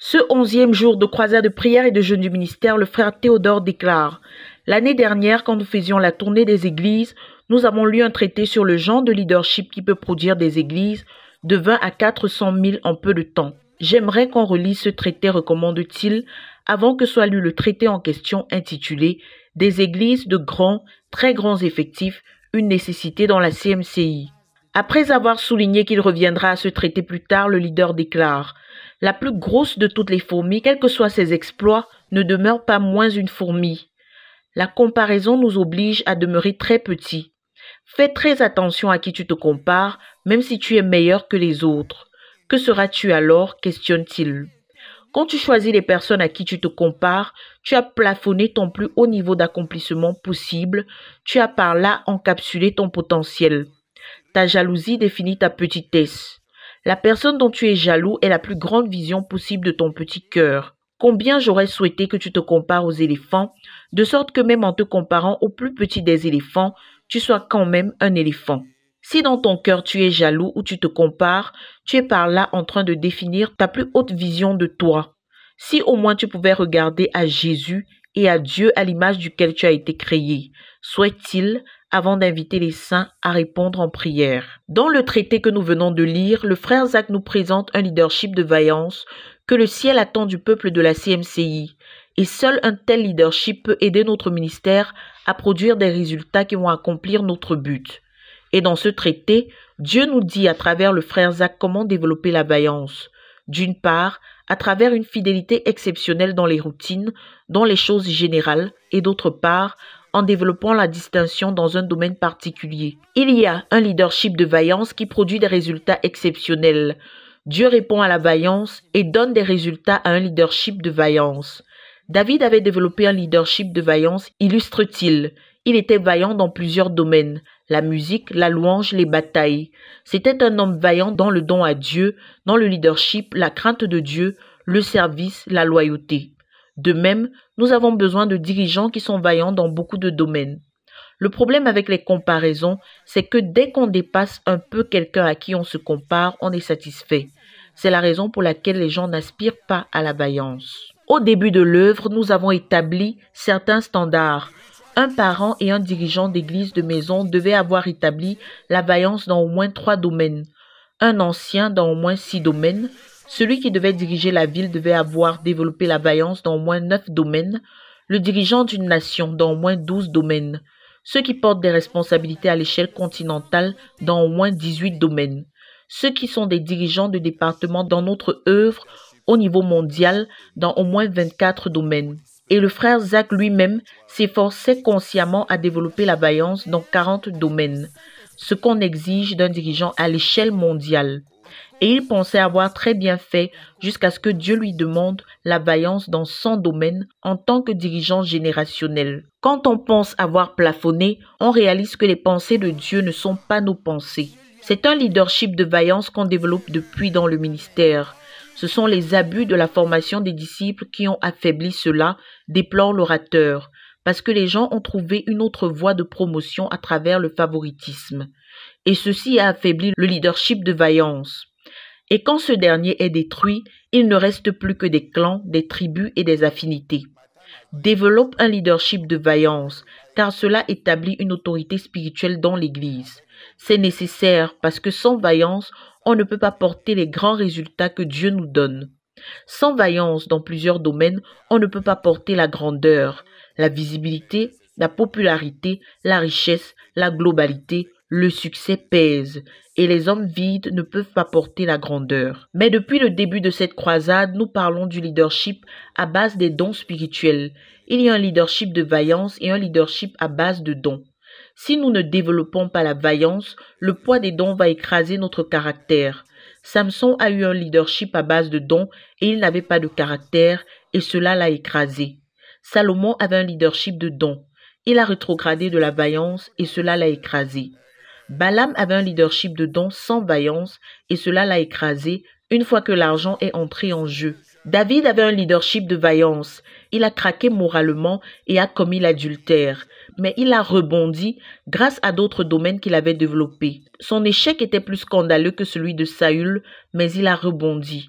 Ce 11e jour de croisade de prière et de jeûne du ministère, le frère Théodore déclare: L'année dernière, quand nous faisions la tournée des églises, nous avons lu un traité sur le genre de leadership qui peut produire des églises de 20 à 400 000 en peu de temps. J'aimerais qu'on relise ce traité, recommande-t-il, avant que soit lu le traité en question intitulé « Des églises de grands, très grands effectifs, une nécessité dans la CMCI ». Après avoir souligné qu'il reviendra à ce traité plus tard, le leader déclare: La plus grosse de toutes les fourmis, quels que soient ses exploits, ne demeure pas moins une fourmi. La comparaison nous oblige à demeurer très petits. Fais très attention à qui tu te compares, même si tu es meilleur que les autres. Que seras-tu alors? Questionne-t-il. Quand tu choisis les personnes à qui tu te compares, tu as plafonné ton plus haut niveau d'accomplissement possible, tu as par là encapsulé ton potentiel. Ta jalousie définit ta petitesse. La personne dont tu es jaloux est la plus grande vision possible de ton petit cœur. Combien j'aurais souhaité que tu te compares aux éléphants, de sorte que même en te comparant au plus petit des éléphants, tu sois quand même un éléphant. Si dans ton cœur tu es jaloux ou tu te compares, tu es par là en train de définir ta plus haute vision de toi. Si au moins tu pouvais regarder à Jésus et à Dieu à l'image duquel tu as été créé, souhaite-t-il, avant d'inviter les saints à répondre en prière. Dans le traité que nous venons de lire, le frère Zach nous présente un leadership de vaillance que le ciel attend du peuple de la CMCI. Et seul un tel leadership peut aider notre ministère à produire des résultats qui vont accomplir notre but. Et dans ce traité, Dieu nous dit à travers le frère Zach comment développer la vaillance. D'une part, à travers une fidélité exceptionnelle dans les routines, dans les choses générales, et d'autre part, en développant la distinction dans un domaine particulier. Il y a un leadership de vaillance qui produit des résultats exceptionnels. Dieu répond à la vaillance et donne des résultats à un leadership de vaillance. David avait développé un leadership de vaillance, illustre-t-il. Il était vaillant dans plusieurs domaines, la musique, la louange, les batailles. C'était un homme vaillant dans le don à Dieu, dans le leadership, la crainte de Dieu, le service, la loyauté. De même, nous avons besoin de dirigeants qui sont vaillants dans beaucoup de domaines. Le problème avec les comparaisons, c'est que dès qu'on dépasse un peu quelqu'un à qui on se compare, on est satisfait. C'est la raison pour laquelle les gens n'aspirent pas à la vaillance. Au début de l'œuvre, nous avons établi certains standards. Un parent et un dirigeant d'église de maison devaient avoir établi la vaillance dans au moins 3 domaines. Un ancien dans au moins 6 domaines. Celui qui devait diriger la ville devait avoir développé la vaillance dans au moins 9 domaines. Le dirigeant d'une nation dans au moins 12 domaines. Ceux qui portent des responsabilités à l'échelle continentale dans au moins 18 domaines. Ceux qui sont des dirigeants de département dans notre œuvre au niveau mondial dans au moins 24 domaines. Et le frère Zach lui-même s'efforçait consciemment à développer la vaillance dans 40 domaines, ce qu'on exige d'un dirigeant à l'échelle mondiale. Et il pensait avoir très bien fait jusqu'à ce que Dieu lui demande la vaillance dans 100 domaines en tant que dirigeant générationnel. Quand on pense avoir plafonné, on réalise que les pensées de Dieu ne sont pas nos pensées. C'est un leadership de vaillance qu'on développe depuis dans le ministère. Ce sont les abus de la formation des disciples qui ont affaibli cela, déplore l'orateur, parce que les gens ont trouvé une autre voie de promotion à travers le favoritisme. Et ceci a affaibli le leadership de vaillance. Et quand ce dernier est détruit, il ne reste plus que des clans, des tribus et des affinités. Développe un leadership de vaillance, car cela établit une autorité spirituelle dans l'Église. C'est nécessaire parce que sans vaillance, on ne peut pas porter les grands résultats que Dieu nous donne. Sans vaillance dans plusieurs domaines, on ne peut pas porter la grandeur, la visibilité, la popularité, la richesse, la globalité. Le succès pèse et les hommes vides ne peuvent pas porter la grandeur. Mais depuis le début de cette croisade, nous parlons du leadership à base des dons spirituels. Il y a un leadership de vaillance et un leadership à base de dons. Si nous ne développons pas la vaillance, le poids des dons va écraser notre caractère. Samson a eu un leadership à base de dons et il n'avait pas de caractère et cela l'a écrasé. Salomon avait un leadership de dons. Il a rétrogradé de la vaillance et cela l'a écrasé. Balaam avait un leadership de dons sans vaillance et cela l'a écrasé une fois que l'argent est entré en jeu. David avait un leadership de vaillance. Il a craqué moralement et a commis l'adultère. Mais il a rebondi grâce à d'autres domaines qu'il avait développés. Son échec était plus scandaleux que celui de Saül, mais il a rebondi.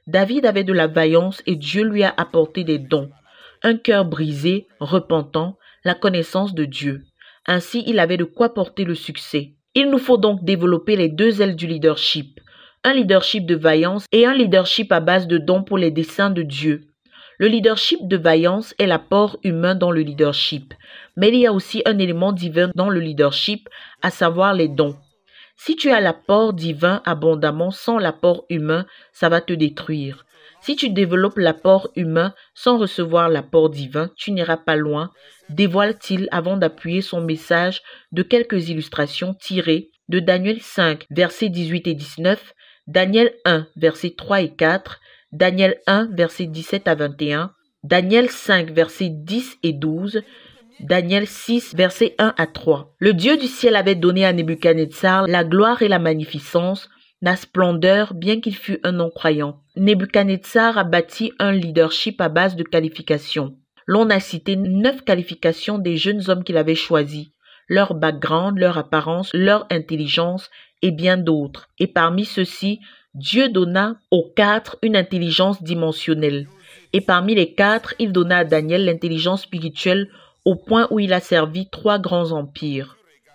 David avait de la vaillance et Dieu lui a apporté des dons. Un cœur brisé, repentant, la connaissance de Dieu. Ainsi, il avait de quoi porter le succès. Il nous faut donc développer les deux ailes du leadership. Un leadership de vaillance et un leadership à base de dons pour les desseins de Dieu. Le leadership de vaillance est l'apport humain dans le leadership. Mais il y a aussi un élément divin dans le leadership, à savoir les dons. Si tu as l'apport divin abondamment sans l'apport humain, ça va te détruire. Si tu développes l'apport humain sans recevoir l'apport divin, tu n'iras pas loin, dévoile-t-il avant d'appuyer son message de quelques illustrations tirées de Daniel 5, versets 18 et 19, Daniel 1, versets 3 et 4, Daniel 1, versets 17 à 21, Daniel 5, versets 10 et 12, Daniel 6, versets 1 à 3. Le Dieu du ciel avait donné à Nebuchadnezzar la gloire et la magnificence, la splendeur, bien qu'il fût un non-croyant. Nebuchadnezzar a bâti un leadership à base de qualifications. L'on a cité 9 qualifications des jeunes hommes qu'il avait choisis, leur background, leur apparence, leur intelligence et bien d'autres. Et parmi ceux-ci, Dieu donna aux 4 une intelligence dimensionnelle. Et parmi les 4, il donna à Daniel l'intelligence spirituelle au point où il a servi 3 grands empires.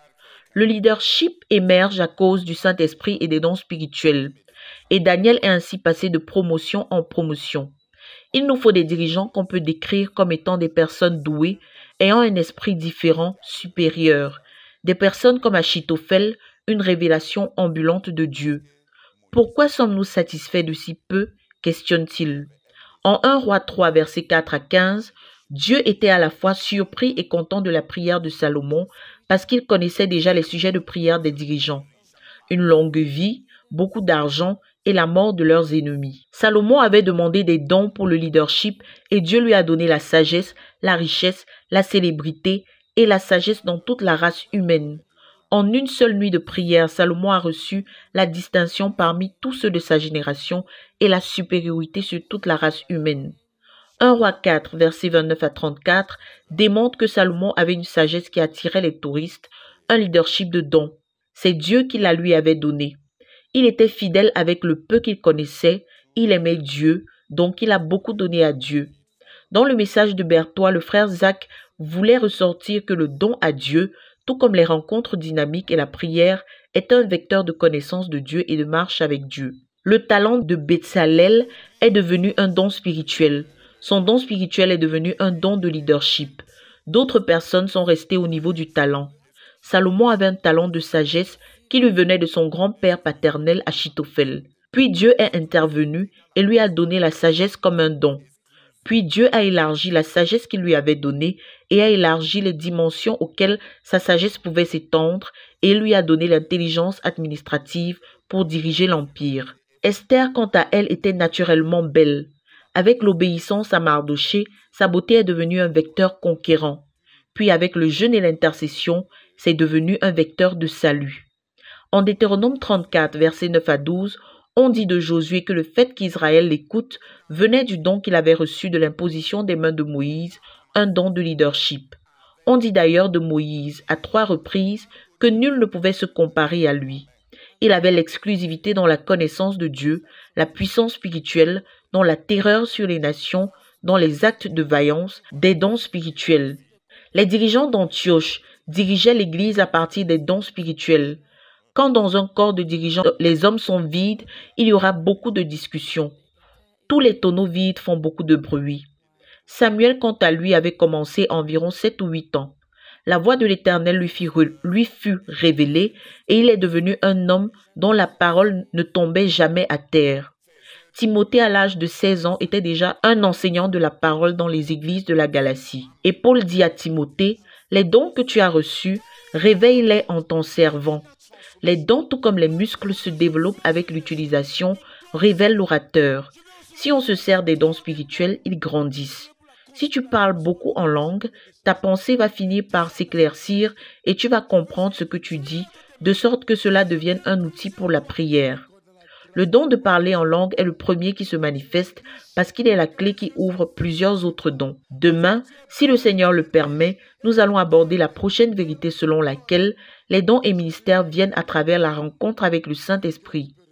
Le leadership émerge à cause du Saint-Esprit et des dons spirituels. Et Daniel est ainsi passé de promotion en promotion. Il nous faut des dirigeants qu'on peut décrire comme étant des personnes douées, ayant un esprit différent, supérieur. Des personnes comme Achitophel, une révélation ambulante de Dieu. Pourquoi sommes-nous satisfaits de si peu? Questionne-t-il. En 1 Roi 3, versets 4 à 15, Dieu était à la fois surpris et content de la prière de Salomon parce qu'il connaissait déjà les sujets de prière des dirigeants. Une longue vie, beaucoup d'argent et la mort de leurs ennemis. Salomon avait demandé des dons pour le leadership et Dieu lui a donné la sagesse, la richesse, la célébrité et la sagesse dans toute la race humaine. En une seule nuit de prière, Salomon a reçu la distinction parmi tous ceux de sa génération et la supériorité sur toute la race humaine. 1 Roi 4, versets 29 à 34, démontre que Salomon avait une sagesse qui attirait les touristes, un leadership de dons. C'est Dieu qui la lui avait donné. Il était fidèle avec le peu qu'il connaissait, il aimait Dieu, donc il a beaucoup donné à Dieu. Dans le message de Berthois, le frère Zach voulait ressortir que le don à Dieu, tout comme les rencontres dynamiques et la prière, est un vecteur de connaissance de Dieu et de marche avec Dieu. Le talent de Bezalel est devenu un don spirituel. Son don spirituel est devenu un don de leadership. D'autres personnes sont restées au niveau du talent. Salomon avait un talent de sagesse qui lui venait de son grand-père paternel Achitophel. Puis Dieu est intervenu et lui a donné la sagesse comme un don. Puis Dieu a élargi la sagesse qu'il lui avait donnée et a élargi les dimensions auxquelles sa sagesse pouvait s'étendre et lui a donné l'intelligence administrative pour diriger l'empire. Esther, quant à elle, était naturellement belle. Avec l'obéissance à Mardoché, sa beauté est devenue un vecteur conquérant. Puis avec le jeûne et l'intercession, c'est devenu un vecteur de salut. En Deutéronome 34, versets 9 à 12, on dit de Josué que le fait qu'Israël l'écoute venait du don qu'il avait reçu de l'imposition des mains de Moïse, un don de leadership. On dit d'ailleurs de Moïse, à 3 reprises, que nul ne pouvait se comparer à lui. Il avait l'exclusivité dans la connaissance de Dieu, la puissance spirituelle, dans la terreur sur les nations, dans les actes de vaillance, des dons spirituels. Les dirigeants d'Antioche dirigeaient l'Église à partir des dons spirituels. Quand dans un corps de dirigeants, les hommes sont vides, il y aura beaucoup de discussions. Tous les tonneaux vides font beaucoup de bruit. Samuel, quant à lui, avait commencé environ 7 ou 8 ans. La voix de l'Éternel lui fut révélée et il est devenu un homme dont la parole ne tombait jamais à terre. Timothée, à l'âge de 16 ans, était déjà un enseignant de la parole dans les églises de la Galatie. Et Paul dit à Timothée, « Les dons que tu as reçus, réveille-les en ton servant. » Les dons, tout comme les muscles, se développent avec l'utilisation, révèle l'orateur. Si on se sert des dons spirituels, ils grandissent. Si tu parles beaucoup en langue, ta pensée va finir par s'éclaircir et tu vas comprendre ce que tu dis, de sorte que cela devienne un outil pour la prière. Le don de parler en langue est le premier qui se manifeste parce qu'il est la clé qui ouvre plusieurs autres dons. Demain, si le Seigneur le permet, nous allons aborder la prochaine vérité selon laquelle les dons et ministères viennent à travers la rencontre avec le Saint-Esprit.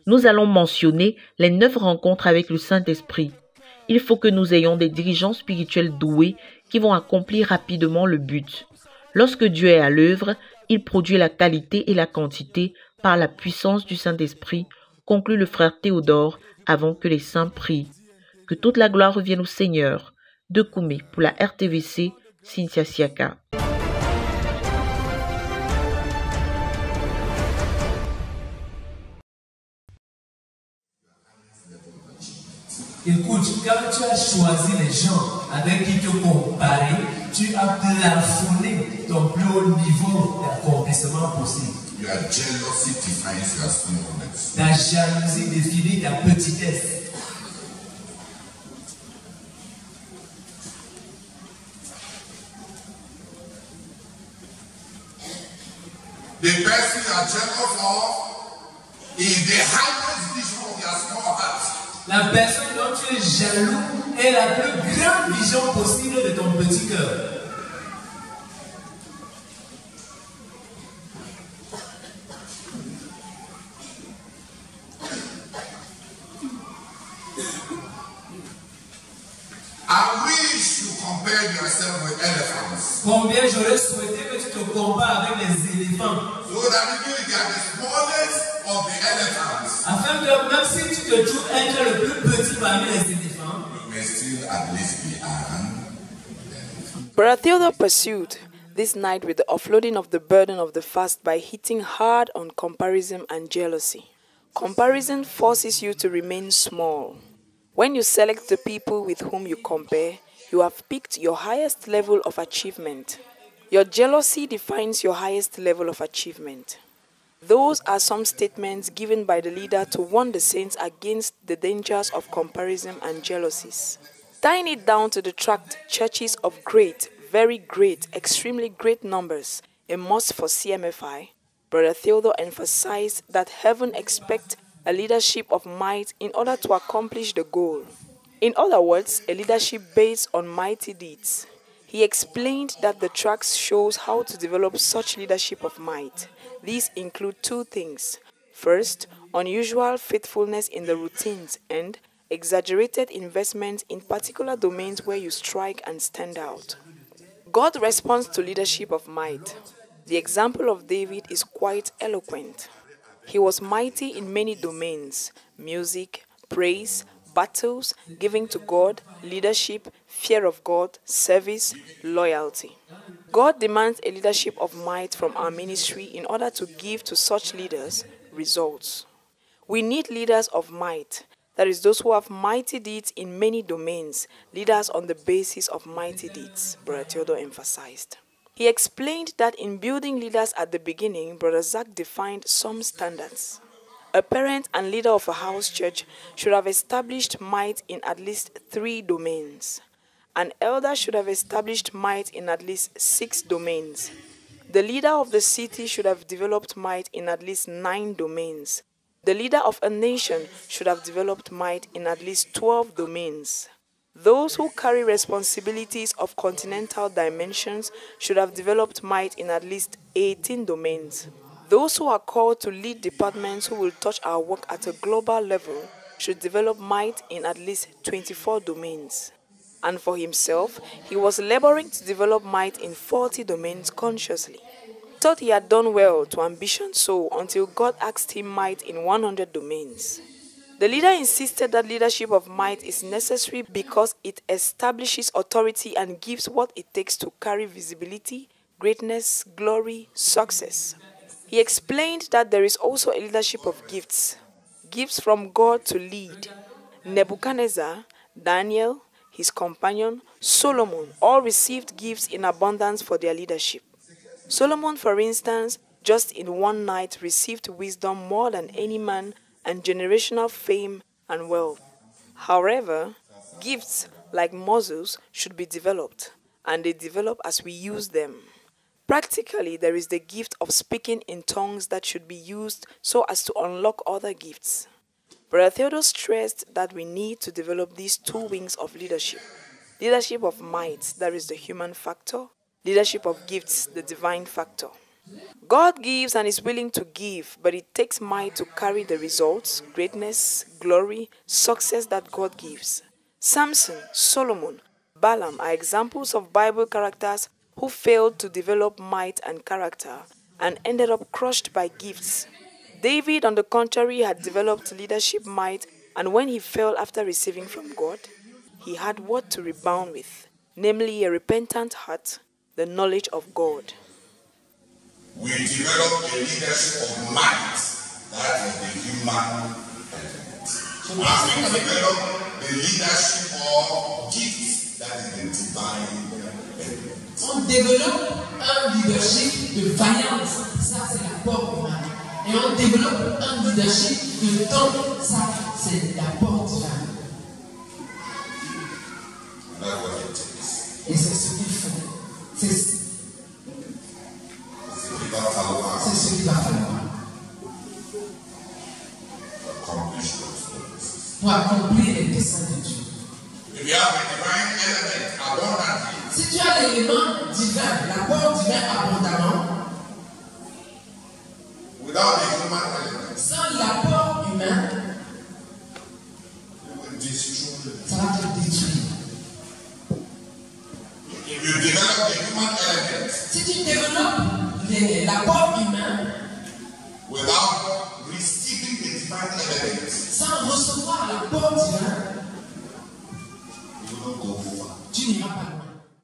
Nous allons mentionner les 9 rencontres avec le Saint-Esprit. Il faut que nous ayons des dirigeants spirituels doués qui vont accomplir rapidement le but. Lorsque Dieu est à l'œuvre, il produit la qualité et la quantité par la puissance du Saint-Esprit, conclut le frère Théodore avant que les saints prient. Que toute la gloire revienne au Seigneur. De Koumé pour la RTVC, Cynthia Siaka. Écoute, quand tu as choisi les gens avec qui te comparer, tu as plafonné ton plus haut niveau d'accomplissement possible. Your jealousy defines your smallness. Ta jalousie définit ta petitesse. The person you are jealous of is the highest vision of your small heart. La personne dont tu es jaloux est la plus grande vision possible de ton petit cœur. I wish you compared yourself with elephants. Combien j'aurais souhaité que tu te compares avec les éléphants. So that even if you are the smallest of the elephants, Afin que même si tu te trouves être le plus petit parmi les éléphants, you may still at least be an. Brother Theodore pursued this night with the offloading of the burden of the fast by hitting hard on comparison and jealousy. Comparison forces you to remain small. When you select the people with whom you compare, you have picked your highest level of achievement. Your jealousy defines your highest level of achievement. Those are some statements given by the leader to warn the saints against the dangers of comparison and jealousies. Tying it down to the tract churches of great, very great, extremely great numbers, a must for CMFI, Brother Theodore emphasized that heaven expects a leadership of might in order to accomplish the goal. In other words, a leadership based on mighty deeds. He explained that the tract shows how to develop such leadership of might. These include 2 things. First, unusual faithfulness in the routines, and exaggerated investment in particular domains where you strike and stand out. God responds to leadership of might. The example of David is quite eloquent. He was mighty in many domains: music, praise, battles, giving to God, leadership, fear of God, service, loyalty. God demands a leadership of might from our ministry in order to give to such leaders results. We need leaders of might, that is, those who have mighty deeds in many domains, leaders on the basis of mighty deeds, Brother Theodore emphasized. He explained that in building leaders at the beginning, Brother Zach defined some standards. A parent and leader of a house church should have established might in at least 3 domains. An elder should have established might in at least 6 domains. The leader of the city should have developed might in at least 9 domains. The leader of a nation should have developed might in at least 12 domains. Those who carry responsibilities of continental dimensions should have developed might in at least 18 domains. Those who are called to lead departments who will touch our work at a global level should develop might in at least 24 domains. And for himself, he was laboring to develop might in 40 domains consciously. Thought he had done well to ambition so until God asked him might in 100 domains. The leader insisted that leadership of might is necessary because it establishes authority and gives what it takes to carry visibility, greatness, glory, success. He explained that there is also a leadership of gifts, gifts from God to lead. Nebuchadnezzar, Daniel, his companion, Solomon, all received gifts in abundance for their leadership. Solomon, for instance, just in one night received wisdom more than any man and generational fame and wealth. However, gifts like muscles should be developed, and they develop as we use them. Practically, there is the gift of speaking in tongues that should be used so as to unlock other gifts. Brother Theodore stressed that we need to develop these 2 wings of leadership. Leadership of might, that is the human factor. Leadership of gifts, the divine factor. God gives and is willing to give, but it takes might to carry the results, greatness, glory, success that God gives. Samson, Solomon, Balaam are examples of Bible characters who failed to develop might and character and ended up crushed by gifts. David, on the contrary, had developed leadership might, and when he fell after receiving from God, he had what to rebound with, namely a repentant heart, the knowledge of God. We develop a leadership of might, that is the human element. And we develop the leadership of gifts, that is the divine element. On développe un leadership de vaillance, ça c'est la porte humaine. Et on développe un leadership de don, ça c'est la porte divine. Et c'est ce qu'il faut. C'est ce qu'il va falloir pour accomplir les desseins de Dieu. Si tu as l'élément divin, l'apport divin abondamment, sans l'apport humain, ça va te détruire. Si tu développes l'apport humain, sans recevoir l'apport divin, tu n'iras pas loin.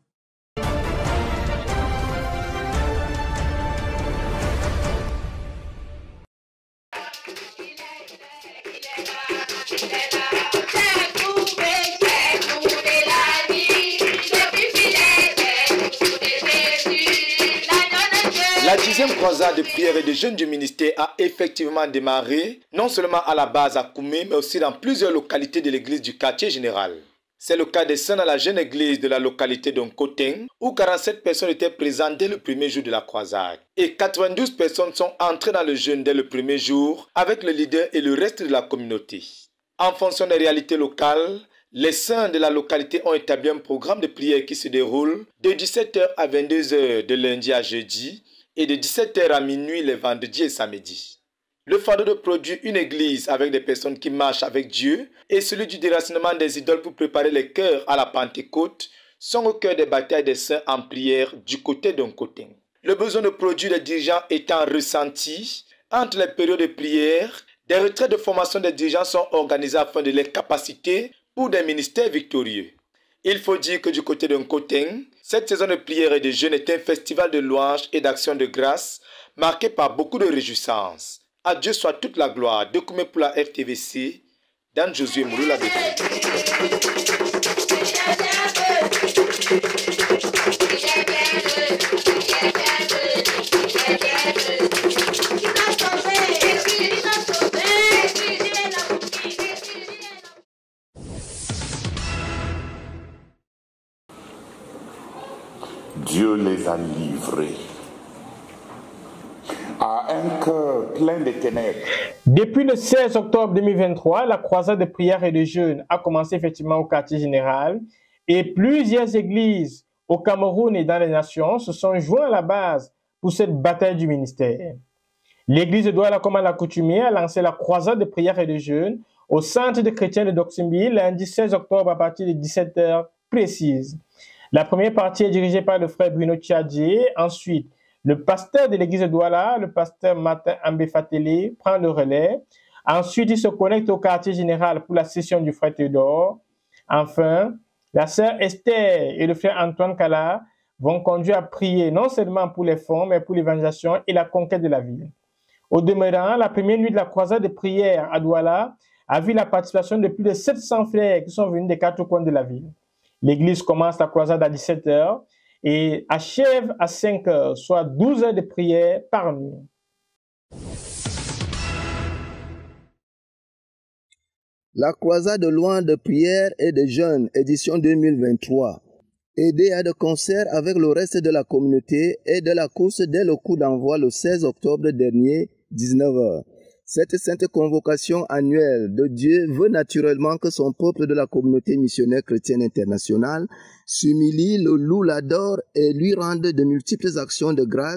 La 10e croisade de prière et de jeûne du ministère a effectivement démarré, non seulement à la base à Koumé, mais aussi dans plusieurs localités de l'église du quartier général. C'est le cas des saints dans la jeune église de la localité d'Onkoteng, où 47 personnes étaient présentes dès le premier jour de la croisade. Et 92 personnes sont entrées dans le jeûne dès le premier jour, avec le leader et le reste de la communauté. En fonction des réalités locales, les saints de la localité ont établi un programme de prière qui se déroule de 17h à 22h de lundi à jeudi, et de 17h à minuit les vendredis et samedis. Le fardeau de produire une église avec des personnes qui marchent avec Dieu et celui du déracinement des idoles pour préparer les cœurs à la Pentecôte sont au cœur des batailles des saints en prière du côté d'Onkoteng. Le besoin de produire des dirigeants étant ressenti, entre les périodes de prière, des retraites de formation des dirigeants sont organisées afin de les capaciter pour des ministères victorieux. Il faut dire que du côté d'Onkoteng, cette saison de prière et de jeûne est un festival de louanges et d'actions de grâce marqué par beaucoup de réjouissance. À Dieu soit toute la gloire. De Koumé pour la RTVC, Dan Josué Mouloula de Dieu les a livrés à un cœur plein de ténèbres. Depuis le 16 octobre 2023, la croisade de prière et de jeûne a commencé effectivement au quartier général et plusieurs églises au Cameroun et dans les nations se sont joints à la base pour cette bataille du ministère. L'église de Douala, comme à l'accoutumée, a lancé la croisade de prière et de jeûne au centre des chrétiens de Doksimbi lundi 16 octobre à partir de 17h précises. La première partie est dirigée par le frère Bruno Tchadjé. Ensuite, le pasteur de l'église de Douala, le pasteur Martin Ambé-Fatélé, prend le relais. Ensuite, il se connecte au quartier général pour la session du frère Théodore. Enfin, la sœur Esther et le frère Antoine Kala vont conduire à prier non seulement pour les fonds, mais pour l'évangélisation et la conquête de la ville. Au demeurant, la première nuit de la croisade de prière à Douala a vu la participation de plus de 700 frères qui sont venus des quatre coins de la ville. L'église commence la croisade à 17h et achève à 5h, soit 12 heures de prière par nuit. La croisade de louange de prière et de jeûne, édition 2023, aidée à de concert avec le reste de la communauté et de la course dès le coup d'envoi le 16 octobre dernier, 19h. Cette sainte convocation annuelle de Dieu veut naturellement que son peuple de la communauté missionnaire chrétienne internationale s'humilie, le loue, l'adore et lui rende de multiples actions de grâce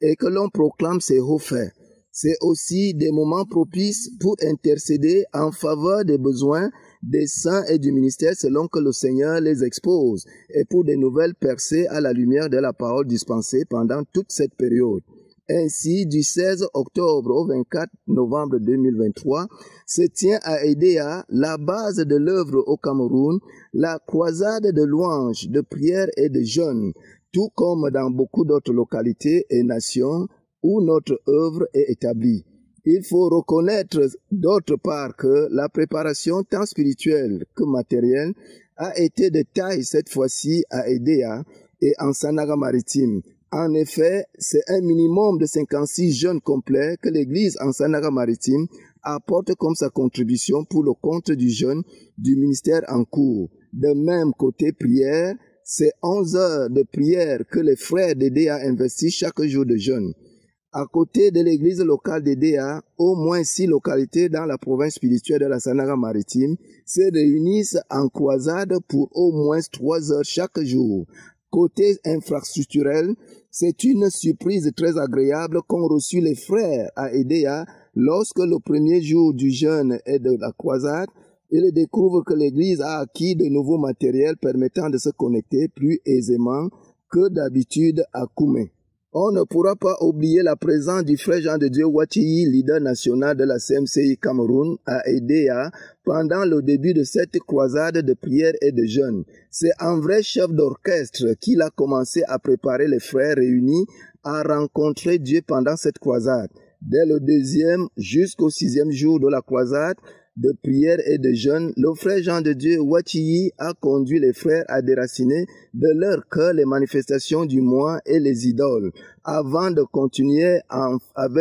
et que l'on proclame ses hauts faits. C'est aussi des moments propices pour intercéder en faveur des besoins des saints et du ministère selon que le Seigneur les expose et pour des nouvelles percées à la lumière de la parole dispensée pendant toute cette période. Ainsi, du 16 octobre au 24 novembre 2023, se tient à Edea, la base de l'œuvre au Cameroun, la croisade de louanges, de prières et de jeûnes, tout comme dans beaucoup d'autres localités et nations où notre œuvre est établie. Il faut reconnaître d'autre part que la préparation tant spirituelle que matérielle a été de taille cette fois-ci à Edea et en Sanaga-Maritime. En effet, c'est un minimum de 56 jeûnes complets que l'Église en Sanaga-Maritime apporte comme sa contribution pour le compte du jeûne du ministère en cours. De même, côté prière, c'est 11 heures de prière que les frères d'Edea investissent chaque jour de jeûne. À côté de l'église locale d'Edea, au moins 6 localités dans la province spirituelle de la Sanaga-Maritime se réunissent en croisade pour au moins 3 heures chaque jour. Côté infrastructurel, c'est une surprise très agréable qu'ont reçu les frères à Edea lorsque le premier jour du jeûne et de la croisade, ils découvrent que l'église a acquis de nouveaux matériels permettant de se connecter plus aisément que d'habitude à Koumé. On ne pourra pas oublier la présence du frère Jean de Dieu Wachiyi, leader national de la CMCI Cameroun, à Edea pendant le début de cette croisade de prière et de jeûne. C'est un vrai chef d'orchestre qu'il a commencé à préparer les frères réunis à rencontrer Dieu pendant cette croisade. Dès le 2e jusqu'au 6e jour de la croisade de prière et de jeûne, le frère Jean de Dieu Wachiyi a conduit les frères à déraciner de leur cœur les manifestations du moi et les idoles, avant de continuer en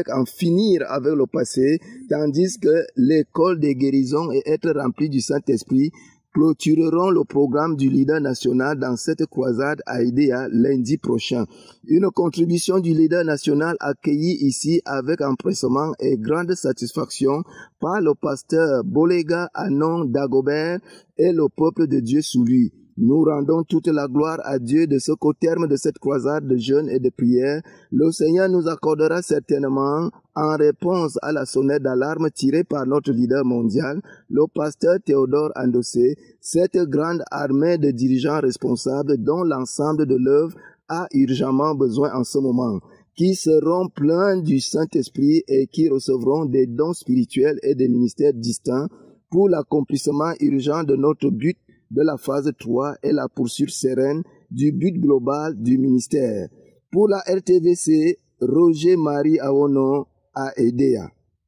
finir avec le passé, tandis que l'école des guérisons et être rempli du Saint-Esprit clôtureront le programme du leader national dans cette croisade à Edea lundi prochain. Une contribution du leader national accueillie ici avec empressement et grande satisfaction par le pasteur Bolega Anon Dagobert et le peuple de Dieu sous lui. Nous rendons toute la gloire à Dieu de ce qu'au terme de cette croisade de jeûne et de prière, le Seigneur nous accordera certainement, en réponse à la sonnette d'alarme tirée par notre leader mondial, le pasteur Théodore Andossé, cette grande armée de dirigeants responsables dont l'ensemble de l'œuvre a urgemment besoin en ce moment, qui seront pleins du Saint-Esprit et qui recevront des dons spirituels et des ministères distincts pour l'accomplissement urgent de notre but de la phase 3 et la poursuite sereine du but global du ministère. Pour la RTVC, Roger Marie Awono à Edea.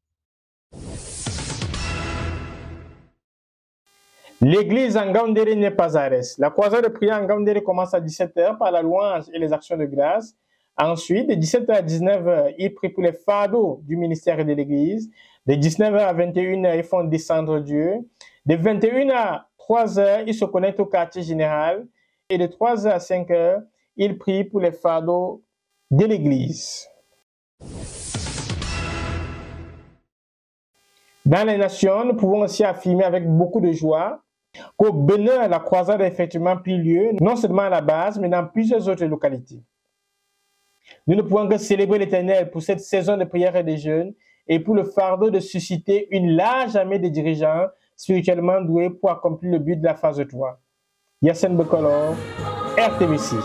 L'église en Ngaoundéré n'est pas à reste. La croisade de prière en Ngaoundéré commence à 17h par la louange et les actions de grâce. Ensuite, de 17h à 19h, ils prient pour les fardeaux du ministère et de l'église. De 19h à 21h, ils font descendre Dieu. De 21h à 3h, ils se connectent au quartier général. Et de 3h à 5h, ils prient pour les fardeaux de l'église. Dans les nations, nous pouvons aussi affirmer avec beaucoup de joie qu'au Bénin, la croisade a effectivement pris lieu, non seulement à la base, mais dans plusieurs autres localités. Nous ne pouvons que célébrer l'Éternel pour cette saison de prière et de jeûne et pour le fardeau de susciter une large armée de dirigeants spirituellement doués pour accomplir le but de la phase 3. Yassine Bekolor, RTVC.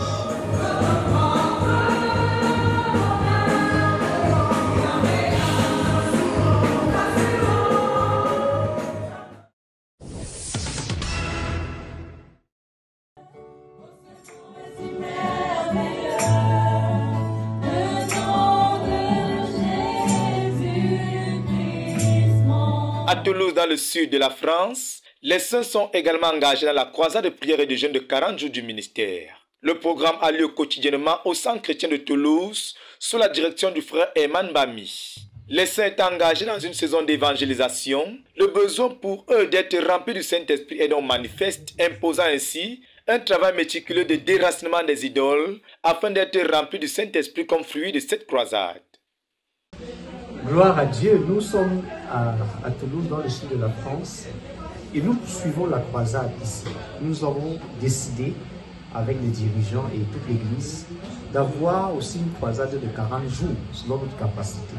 À Toulouse, dans le sud de la France, les saints sont également engagés dans la croisade de prière et de jeûne de 40 jours du ministère. Le programme a lieu quotidiennement au centre chrétien de Toulouse, sous la direction du frère Eman Bami. Les saints étant engagés dans une saison d'évangélisation, le besoin pour eux d'être remplis du Saint-Esprit est donc manifeste, imposant ainsi un travail méticuleux de déracinement des idoles, afin d'être remplis du Saint-Esprit comme fruit de cette croisade. Gloire à Dieu, nous sommes à Toulouse, dans le sud de la France, et nous suivons la croisade ici. Nous avons décidé avec les dirigeants et toute l'Église, d'avoir aussi une croisade de 40 jours selon notre capacité.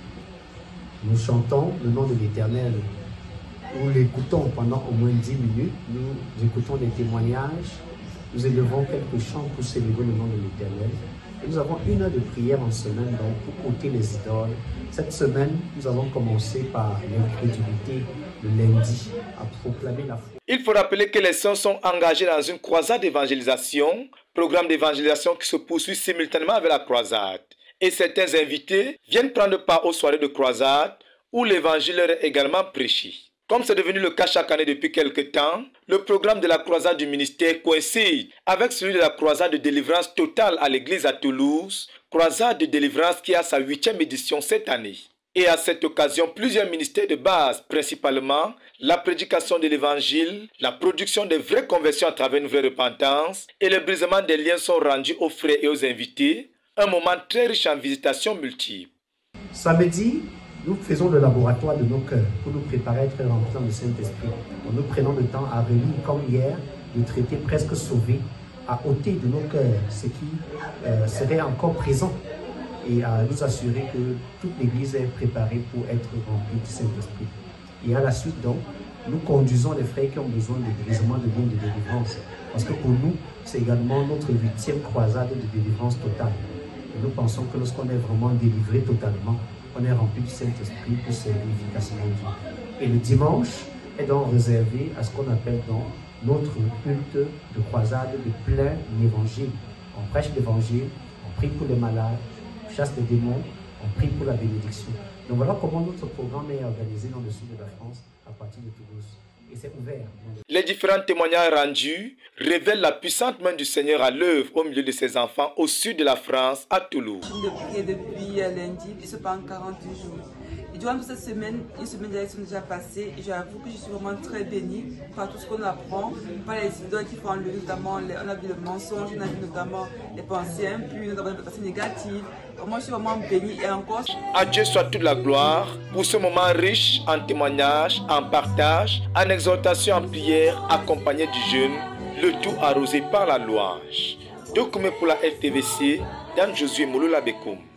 Nous chantons le nom de l'Éternel, nous l'écoutons pendant au moins 10 minutes, nous écoutons des témoignages, nous élevons quelques chants pour célébrer le nom de l'Éternel. Et nous avons 1 heure de prière en semaine donc, pour ôter les idoles. Cette semaine, nous avons commencé par l'incrédulité le lundi à proclamer la foi. Il faut rappeler que les saints sont engagés dans une croisade d'évangélisation, programme d'évangélisation qui se poursuit simultanément avec la croisade. Et certains invités viennent prendre part aux soirées de croisade où l'évangile leur est également prêché. Comme c'est devenu le cas chaque année depuis quelque temps, le programme de la croisade du ministère coïncide avec celui de la croisade de délivrance totale à l'église à Toulouse, croisade de délivrance qui a sa 8e édition cette année. Et à cette occasion, plusieurs ministères de base, principalement la prédication de l'évangile, la production de vraies conversions à travers une vraie repentance et le brisement des liens sont rendus aux frères et aux invités, un moment très riche en visitations multiples. Samedi, nous faisons le laboratoire de nos cœurs pour nous préparer à être remplis dans le Saint-Esprit. Nous prenons le temps à relire, comme hier, de traiter presque sauvé, à ôter de nos cœurs ce qui serait encore présent et à nous assurer que toute l'Église est préparée pour être remplie du Saint-Esprit. Et à la suite, donc, nous conduisons les frères qui ont besoin de brisement de lignes de délivrance. Parce que pour nous, c'est également notre 8e croisade de délivrance totale. Et nous pensons que lorsqu'on est vraiment délivré totalement, on est rempli du Saint-Esprit pour servir efficacement Dieu. Et le dimanche est donc réservé à ce qu'on appelle donc notre culte de croisade de plein évangile. On prêche l'évangile, on prie pour les malades, on chasse les démons, on prie pour la bénédiction. Donc voilà comment notre programme est organisé dans le sud de la France à partir de Toulouse. Et c'est ouvert. Les différents témoignages rendus révèlent la puissante main du Seigneur à l'œuvre au milieu de ses enfants au sud de la France, à Toulouse. Depuis lundi, il se passe 48 jours. Et durant toute cette semaine, une semaine d'élection déjà passée, et j'avoue que je suis vraiment très bénie par tout ce qu'on apprend, par les idoles qui font enlever, notamment, on a vu le mensonge, on a vu notamment les pensées impures, notamment les pensées négatives. Moi, je suis vraiment bénie et encore. À Dieu soit toute la gloire pour ce moment riche en témoignages, en partage, en exhortation, en prière, accompagné du jeûne, le tout arrosé par la louange. Document pour la RTVC, Dan Josué Mouloula Bekoum.